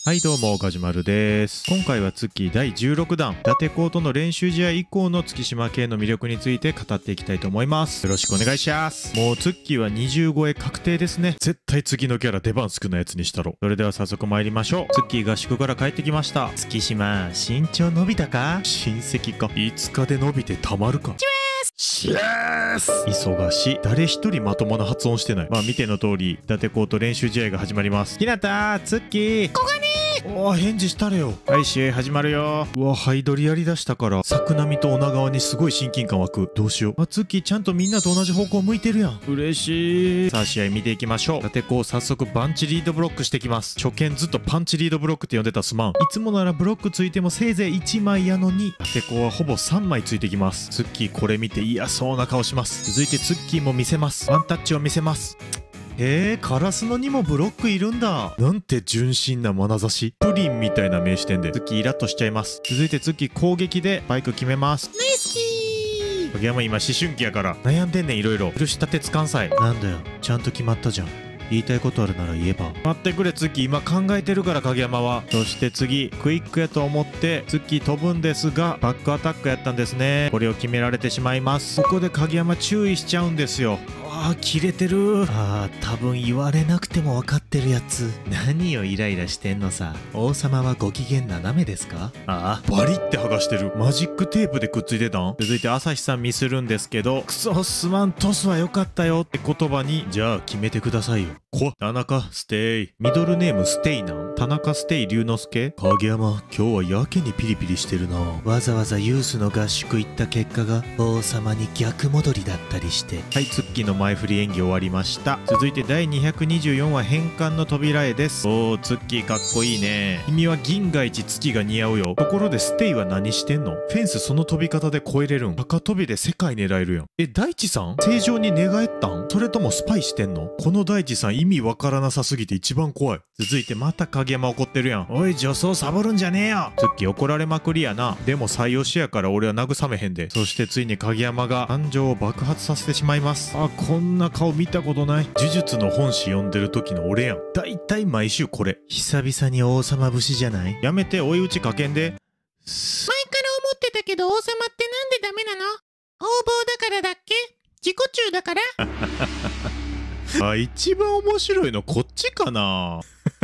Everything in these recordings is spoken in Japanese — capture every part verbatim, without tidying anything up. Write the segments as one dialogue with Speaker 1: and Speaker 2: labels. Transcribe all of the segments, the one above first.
Speaker 1: はいどうも、ガジュマルです。今回は月だいじゅうろくだん、伊達公との練習試合以降の月島系の魅力について語っていきたいと思います。よろしくお願いします。もう月はにじゅう超え確定ですね。絶対次のキャラ出番少ないやつにしたろ。それでは早速参りましょう。月合宿から帰ってきました。月島、身長伸びたか？親戚か。いつかで伸びてたまるか。シェース忙しい。誰一人まともな発音してない。まあ見ての通り、伊達公と練習試合が始まります。ひなた、ツッキー、こがねー。おー、返事したれよ。はい、試合始まるよ。うわ、ハイドリやりだしたから、作並と女川にすごい親近感湧く。どうしよう。あ、ツッキーちゃんとみんなと同じ方向向いてるやん。嬉しい。さあ、試合見ていきましょう。伊達公早速バンチリードブロックしてきます。初見ずっとパンチリードブロックって呼んでたすまん。いつもならブロックついてもせいぜいいちまいやのに、伊達公はほぼさんまいついてきます。ツッキーこれ見て嫌そうな顔します。続いてツッキーも見せます。ワンタッチを見せます。へえ、カラスノにもブロックいるんだ。なんて純真な眼差し。プリンみたいな名視点でツッキーイラッとしちゃいます。続いてツッキー攻撃でバイク決めます。ナイスキー。影山今思春期やから悩んでんねん。いろいろ許したてつかんさい。なんだよ、ちゃんと決まったじゃん。言いたいことあるなら言えば。待ってくれツッキー、今考えてるから影山は。そして次クイックやと思ってツッキー飛ぶんですが、バックアタックやったんですね。これを決められてしまいます。ここで影山注意しちゃうんですよ。あー、切れてる。あー、多分言われなくても分かってるやつ。何をイライラしてんのさ。王様はご機嫌斜めですか？ああ、バリって剥がしてる。マジックテープでくっついてたん？続いて朝日さんミスるんですけど、クソすまん、トスは良かったよって言葉に、じゃあ決めてくださいよ。こ田中ステイ。ミドルネームステイなん？田中ステイ龍之介？影山今日はやけにピリピリしてるな。わざわざユースの合宿行った結果が王様に逆戻りだったりして。はい、ツッキーの前振り演技終わりました。続いてだいにひゃくにじゅうよんわ返還の扉絵です。おー、ツッキーかっこいいね。君は銀河一月が似合うよ。ところでステイは何してんの？フェンスその飛び方で越えれるん？高飛びで世界狙えるやん。え、大地さん正常に寝返ったん？それともスパイしてんの？この大地さん意味わからなさすぎて一番怖い。続いてまた影山怒ってるやん。おい、女装サボるんじゃねえよ。ツッキー怒られまくりやな。でも採用しやから俺は慰めへんで。そしてついに影山が感情を爆発させてしまいます。あ、こんな顔見たことない。呪術の本誌読んでる時の俺やん。だいたい毎週これ。久々に王様節じゃない？やめて追い打ちかけんで。前から
Speaker 2: 思ってたけど王様ってなんでダメなの？横暴だからだっけ？自己中だから
Speaker 1: あ、一番面白いのこっちかな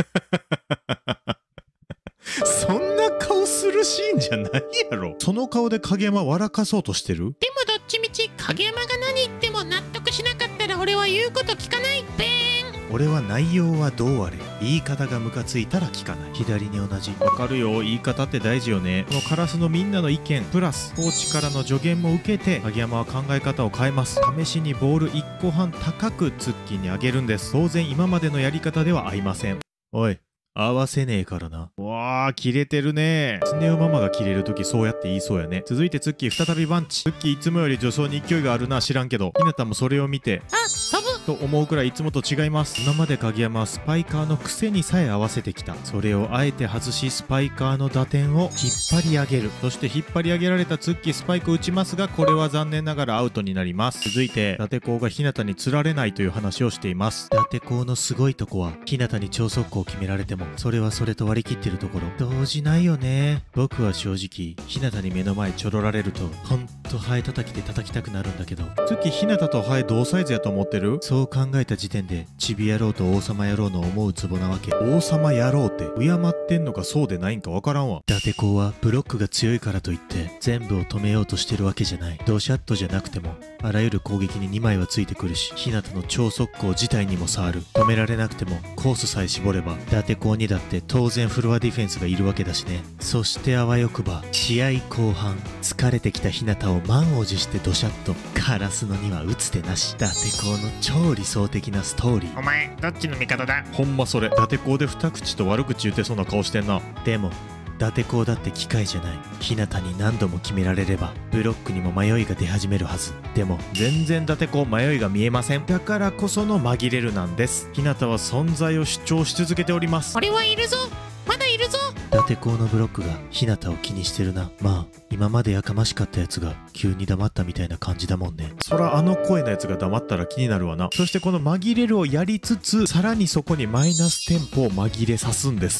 Speaker 1: そんな顔するシーンじゃないやろ。その顔で影山笑かそうとしてる？
Speaker 2: でもどっちみち影山が何言っても納得しなかったら俺は言うこと聞かないっぺーん。
Speaker 1: 俺は内容はどうあれ言い方がムカついたら聞かない。左に同じ。わかるよ、言い方って大事よね。このカラスのみんなの意見プラスコーチからの助言も受けて影山は考え方を変えます。試しにボールいっこはん高くツッキーにあげるんです。当然今までのやり方では合いません。おい、合わせねえからな。わー、切れてるね。スネ夫ママが切れるときそうやって言いそうやね。続いてツッキー再びバンチ。ツッキーいつもより助走に勢いがあるな。知らんけどひなたもそれを見て、
Speaker 2: あ、飛ぶ
Speaker 1: と思うくらいいつもと違います。今まで影山はスパイカーの癖にさえ合わせてきた。それをあえて外しスパイカーの打点を引っ張り上げる。そして引っ張り上げられたツッキースパイクを打ちますが、これは残念ながらアウトになります。続いて伊達公が日向に釣られないという話をしています。伊達公のすごいとこは日向に超速攻を決められてもそれはそれと割り切ってるところ。動じないよね。僕は正直日向に目の前ちょろられるとほんとハエ叩きで叩きたくなるんだけど、ツッキー日向とハエ同サイズやと思ってる？そう考えた時点でチビ野郎と王様野郎の思うツボなわけ。王様野郎って敬ってんのかそうでないんかわからんわ。伊達公はブロックが強いからといって全部を止めようとしてるわけじゃない。ドシャッとじゃなくてもあらゆる攻撃ににまいはついてくるし、日向の超速攻自体にも触る。止められなくてもコースさえ絞れば伊達公にだって当然フロアディフェンスがいるわけだしね。そしてあわよくば試合後半疲れてきた日向を満を持してドシャッと。カラスのには打つ手なし。伊達公の超理想的なストーリー。
Speaker 2: お前どっちの味方だ？
Speaker 1: ほんまそれ。伊達公で二口と悪口言ってそうな顔してんな。でも伊達公だって機械じゃない。日向に何度も決められればブロックにも迷いが出始めるはず。でも全然伊達公迷いが見えません。だからこその紛れるなんです。日向は存在を主張し続けております。
Speaker 2: 俺はいるぞ、まだいるぞ。
Speaker 1: 伊達公のブロックが日向を気にしてるな。まあ今までやかましかったやつが急に黙ったみたいな感じだもんね。そらあの声のやつが黙ったら気になるわな。そしてこの紛れるをやりつつさらにそこにマイナステンポを紛れさすんです。
Speaker 2: マイナス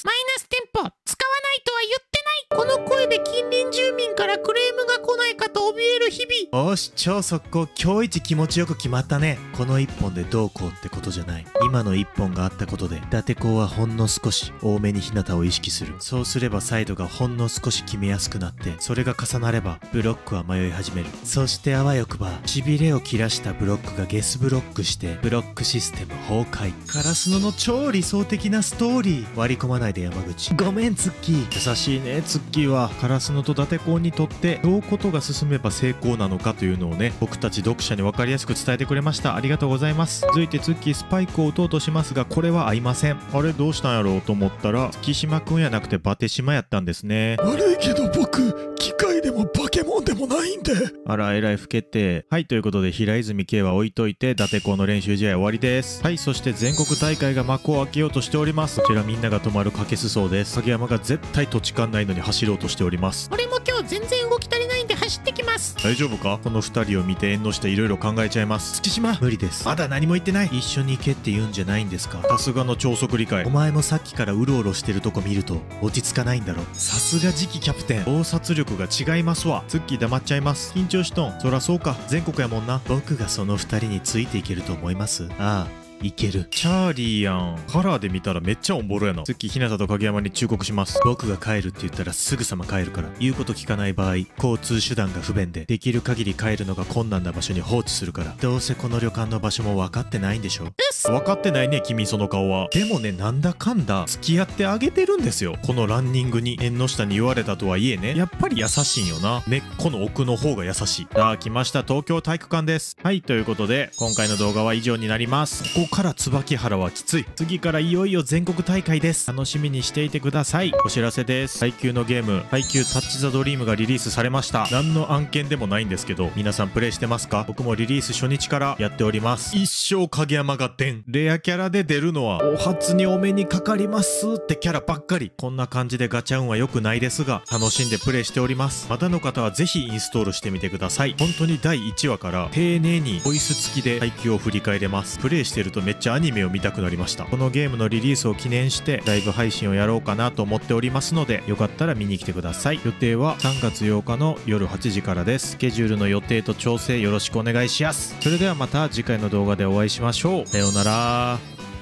Speaker 2: ス店舗使わないとは言ってない。この声で近隣住民からクレームが来ないかと怯える日々。
Speaker 1: おし、超速攻、今日一気持ちよく決まったね。この一本でどうこうってことじゃない。今の一本があったことで、伊達公はほんの少し多めに日向を意識する。そうすればサイドがほんの少し決めやすくなって、それが重なればブロックは迷い始める。そしてあわよくば、痺れを切らしたブロックがゲスブロックして、ブロックシステム崩壊。カラスノの超理想的なストーリー。割り込まないで山口。ごめんツッキー。優しいねツッキーは。カラスノと伊達公にとってどうことが進めば成功なのかというのをね、僕たち読者に分かりやすく伝えてくれました。ありがとうございます。続いてツッキースパイクを打とうとしますが、これは合いません。あれどうしたんやろうと思ったら、月島くんやなくてバテ島やったんですね。
Speaker 3: 悪いけど僕機械でもバケモンでもないんで。
Speaker 1: あら、えらい老けて。はい、ということで平泉圭は置いといて、伊達公の練習試合終わりです。はい、そして全国大会が幕を開けようとしております。こちらみんなが泊まる掛須荘です。影山が絶対土地勘ないのに走ろうとしております。
Speaker 2: 俺も今日全然動き足りないんで走ってきます。
Speaker 1: 大丈夫か？この二人を見て縁の下いろいろ考えちゃいます。月島無理です。まだ何も言ってない。一緒に行けって言うんじゃないんですか？さすがの超速理解。お前もさっきからうろうろしてるとこ見ると落ち着かないんだろ。さすが次期キャプテン。洞察力が違いますわ。ツッキー黙っちゃいます。緊張しとん。そらそうか、全国やもんな。僕がその二人についていけると思います？ああ、いける。チャーリーやん。カラーで見たらめっちゃオンボロやな。ツッキー、日向と影山に忠告します。僕が帰るって言ったらすぐさま帰るから。言うこと聞かない場合、交通手段が不便でできる限り帰るのが困難な場所に放置するから。どうせこの旅館の場所も分かってないんでしょ。分かってないね君、その顔は。でもね、なんだかんだ付き合ってあげてるんですよ。このランニングに縁の下に言われたとはいえね、やっぱり優しいんよな。根っこの奥の方が優しい。さあ来ました、東京体育館です。はい、ということで今回の動画は以上になります。ここから椿原はきつい。次からいよいよ全国大会です。楽しみにしていてください。お知らせです。配給のゲーム、配給タッチザドリームがリリースされました。何の案件でもないんですけど、皆さんプレイしてますか？僕もリリース初日からやっております。一生影山が出ん。レアキャラで出るのはお初にお目にかかりますってキャラばっかり。こんな感じでガチャ運は良くないですが、楽しんでプレイしております。まだの方はぜひインストールしてみてください。本当にだいいちわから丁寧にボイス付きで配給を振り返れます。プレイしてるとめっちゃアニメを見たくなりました。このゲームのリリースを記念してライブ配信をやろうかなと思っておりますので、よかったら見に来てください。予定はさんがつようかの夜はちじからです。スケジュールの予定と調整よろしくお願いします。それではまた次回の動画でお会いしましょう。さようなら。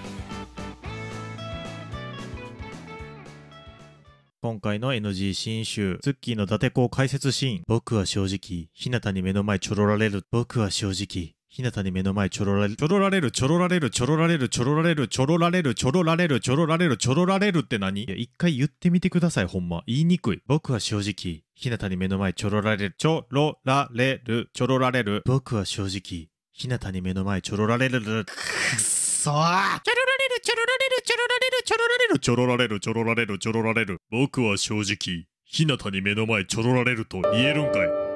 Speaker 1: 今回の エヌジー 新集、ツッキーの伊達公解説シーン。僕は正直、日向に目の前ちょろられる。僕は正直、日向に目の前ちょろられる。ちょろられる、ちょろられる、ちょろられる、ちょろられる、ちょろられる、ちょろられる、ちょろられる、ちょろられるって何？いや、一回言ってみてください、ほんま。言いにくい。僕は正直、日向に目の前ちょろられる、ちょろられる、ちょろられる。僕は正直、日向に目の前ちょろられる。くっそー。
Speaker 2: ちょろられる、ちょろられる、ちょろられる、ちょろられる、
Speaker 3: ちょろられる、ちょろられる、ちょろられる。僕は正直、日向に目の前ちょろられると言えるんかい。